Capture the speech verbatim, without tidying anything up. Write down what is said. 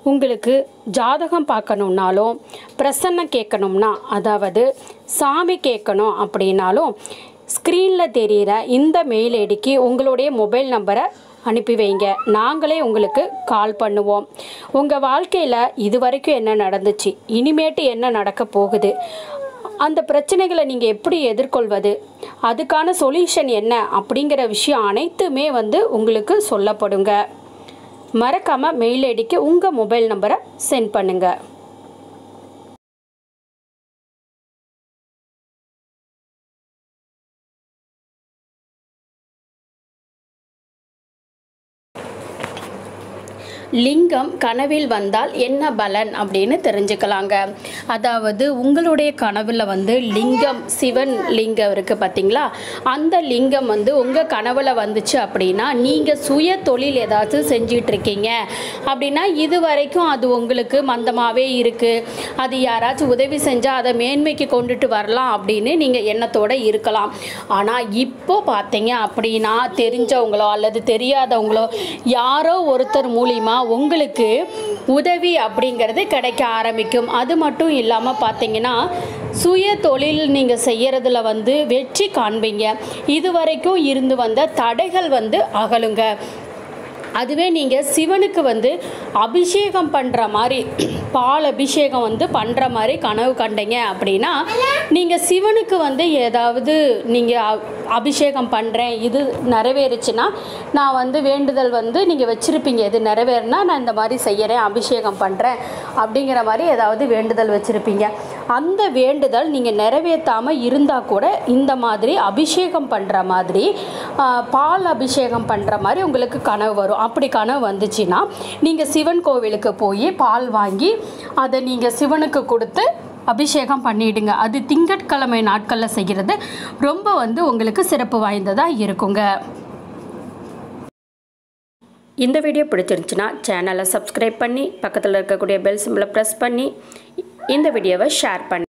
உங்களுக்கு ஜாதகம் பார்க்கணுன்னாலும் பிரசன்னம் கேட்கணும்னா அதாவது சாமி கேட்கணும் அப்படின்னாலும் ஸ்க்ரீனில் தெரிகிற இந்த மெயில் ஐடிக்கு உங்களுடைய மொபைல் நம்பரை அனுப்பி வைங்க. நாங்களே உங்களுக்கு கால் பண்ணுவோம். உங்கள் வாழ்க்கையில் இது வரைக்கும் என்ன நடந்துச்சு, இனிமேட்டு என்ன நடக்க போகுது, அந்த பிரச்சனைகளை நீங்கள் எப்படி எதிர்கொள்வது, அதுக்கான சொல்யூஷன் என்ன அப்படிங்கிற விஷயம் அனைத்துமே வந்து உங்களுக்கு சொல்லப்படுங்க. மறக்காமல் மெயில் ஐடிக்கு உங்கள் மொபைல் நம்பரை சென்ட் பண்ணுங்கள். லிங்கம் கனவில் வந்தால் என்ன பலன் அப்படின்னு தெரிஞ்சுக்கலாங்க. அதாவது உங்களுடைய கனவில் வந்து லிங்கம், சிவன் லிங்கம் இருக்குது பார்த்தீங்களா, அந்த லிங்கம் வந்து உங்கள் கனவில் வந்துச்சு அப்படின்னா நீங்கள் சுய தொழில் ஏதாவது செஞ்சிட்ருக்கீங்க அப்படின்னா இது வரைக்கும் அது உங்களுக்கு மந்தமாகவே இருக்குது, அது யாராச்சும் உதவி செஞ்சால் அதை மேன்மைக்கு கொண்டுட்டு வரலாம் அப்படின்னு நீங்கள் எண்ணத்தோடு இருக்கலாம். ஆனால் இப்போ பார்த்தீங்க அப்படின்னா தெரிஞ்சவங்களோ அல்லது தெரியாதவங்களோ யாரோ ஒருத்தர் மூலிமா உங்களுக்கு உதவி அப்படிங்கிறது கிடைக்க ஆரம்பிக்கும். அது மட்டும் இல்லாமல் பார்த்தீங்கன்னா சுய தொழில் நீங்கள் செய்கிறதுல வந்து வெற்றி காண்பீங்க. இதுவரைக்கும் இருந்து வந்த தடைகள் வந்து அகலுங்க. அதுவே நீங்கள் சிவனுக்கு வந்து அபிஷேகம் பண்ணுற மாதிரி, பால் அபிஷேகம் வந்து பண்ணுற மாதிரி கனவு கண்டீங்க அப்படின்னா நீங்கள் சிவனுக்கு வந்து ஏதாவது நீங்கள் அபிஷேகம் பண்ணுறேன், இது நிறைவேறுச்சுன்னா நான் வந்து வேண்டுதல் வந்து நீங்கள் வச்சுருப்பீங்க, இது நிறைவேறினா நான் இந்த மாதிரி செய்கிறேன், அபிஷேகம் பண்ணுறேன் அப்படிங்கிற மாதிரி ஏதாவது வேண்டுதல் வச்சுருப்பீங்க. அந்த வேண்டுதல் நீங்கள் நிறைவேற்றாமல் இருந்தால் கூட இந்த மாதிரி அபிஷேகம் பண்ணுற மாதிரி, பால் அபிஷேகம் பண்ணுற மாதிரி உங்களுக்கு கனவு வரும். அப்படி கனவு வந்துச்சுன்னா நீங்கள் சிவன் கோவிலுக்கு போய் பால் வாங்கி அதை நீங்கள் சிவனுக்கு கொடுத்து அபிஷேகம் பண்ணிவிடுங்க. அது திங்கட்கிழமை நாட்களில் செய்கிறது ரொம்ப வந்து உங்களுக்கு சிறப்பு வாய்ந்ததாக இருக்குங்க. இந்த வீடியோ பிடிச்சிருந்துச்சுன்னா சேனலை சப்ஸ்கிரைப் பண்ணி பக்கத்தில் இருக்கக்கூடிய பெல் சிம்பிளை ப்ரெஸ் பண்ணி இந்த வீடியோவை ஷேர் பண்ணி